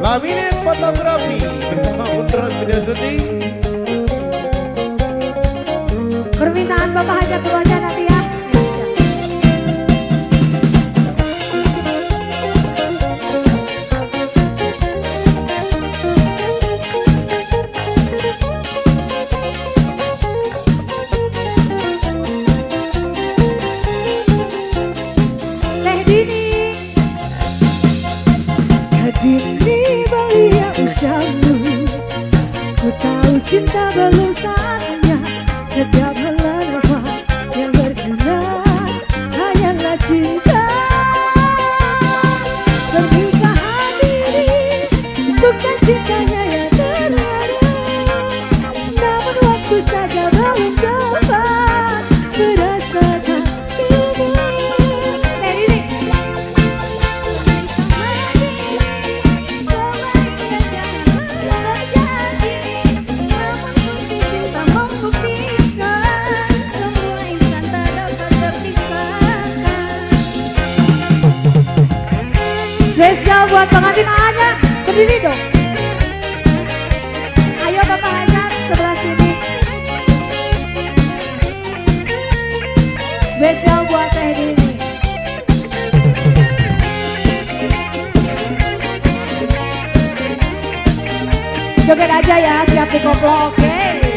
Laminate Fotografi bersama Undros Video Syuting. Permintaan Bapak Hajat dulu aja nanti ya. Dini belia usiamu, ku tahu cinta belum saatnya. Setiap helaan nafas yang berguna hanyalah cinta. Pernikahan ini bukan cintanya yang terada, namun waktu saja belum tepat merasakan semua. Spesial buat pengantin A-nya, berdiri dong. Ayo Bapak Hajar sebelah sini. Spesial buat Teh Dini. Joget aja ya, siap dikoplo, oke.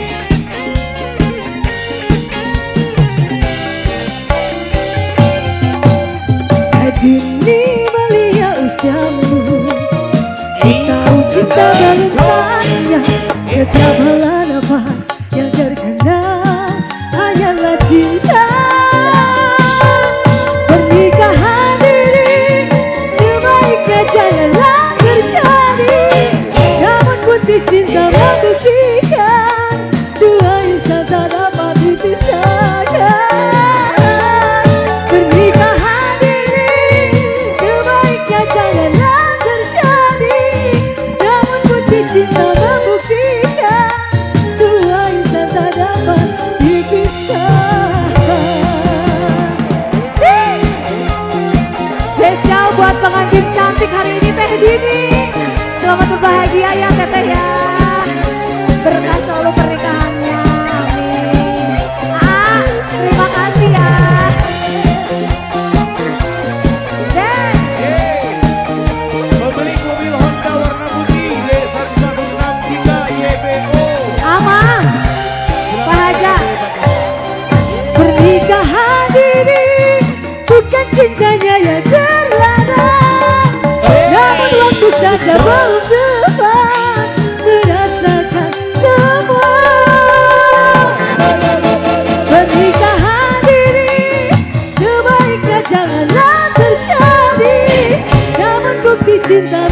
Dini belia usiamu, ku tahu cinta belum saatnya. Setiap helaan nafas yang terkenal hanyalah cinta. Pernikahan ini sebaiknya janganlah terjadi, namun bukti cinta membuktikan dua insan tak dapat dipisahkan. Cinta membuktikan dua insan tak dapat dipisahkan. Spesial buat pengantin cantik hari ini Teh Dini. Selamat berbahagia ya Teteh ya. Berkah selalu pernikahannya. Amin. Terima kasih ya. Pembeli mobil Honda warna putih D1163 YBO. Aman. Pak Haja. Pernikahan ini bukan cintanya yang terlarang, namun waktu saja belum tepat merasakan semua. Pernikahan ini sebaiknya janganlah terjadi, namun bukti cinta